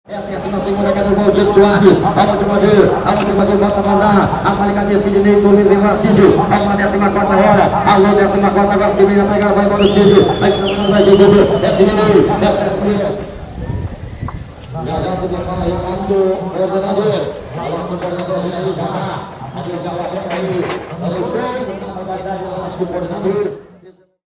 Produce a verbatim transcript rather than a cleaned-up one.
É a décima segunda que é do Valdir Soares. Aonde o Valdir, aonde o Valdir volta a mandar. A Malicadinha Sidney, domina o Cídio. É uma décima quarta hora. Alô, décima quarta agora. Se vem a pegar, vai embora o Cídio. Vai não vai jogando. É Sidney, é o Cídio. Já já se prepara aí o nosso coordenador. O nosso coordenador vem aí já já. A gente já vai ver aí. Alexandre, na modalidade do nosso coordenador.